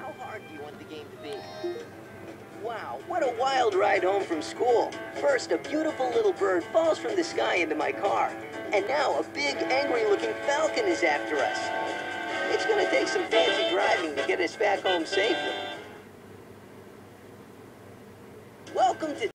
How hard do you want the game to be? Wow, what a wild ride home from school. First, a beautiful little bird falls from the sky into my car. And now a big, angry-looking falcon is after us. It's gonna take some fancy driving to get us back home safely. Welcome to